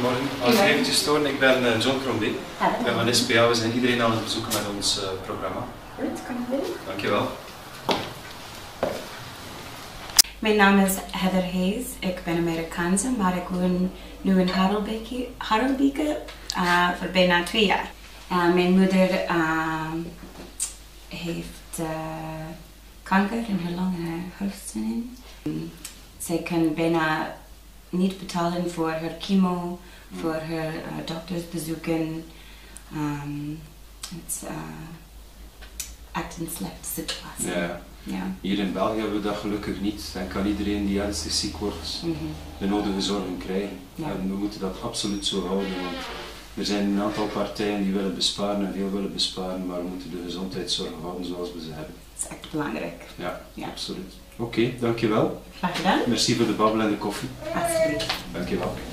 Goedemorgen. Als ik eventjes storen, ik ben John Crombé. Ik ben van SPA, we zijn iedereen aan het bezoeken met ons programma. Goed, kan ik binnen? Dankjewel. Mijn naam is Heather Hayes. Ik ben Amerikaanse, maar ik woon nu in Harelbeke voor bijna 2 jaar. Mijn moeder heeft kanker in haar long- en haar hersenen. Zij kan bijna niet betalen voor haar chemo, voor haar doktersbezoeken. Het is echt een slechte situatie. Ja. Ja. Hier in België hebben we dat gelukkig niet. Dan kan iedereen die ernstig ziek wordt de nodige zorgen krijgen. Ja. En we moeten dat absoluut zo houden. Want er zijn een aantal partijen die willen besparen en veel willen besparen, maar we moeten de gezondheidszorg houden zoals we ze hebben. Dat is echt belangrijk. Ja, Ja. absoluut. Oké, dankjewel. Graag gedaan. Merci voor de babbel en de koffie. Alsjeblieft. Dankjewel.